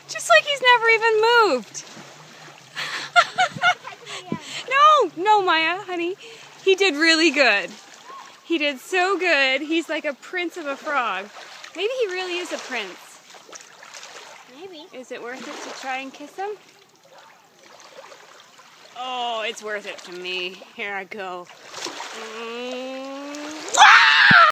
Just like he's never even moved. No, Maya, honey. He did really good. He did so good. He's like a prince of a frog. Maybe he really is a prince. Maybe. Is it worth it to try and kiss him? Oh, it's worth it to me. Here I go.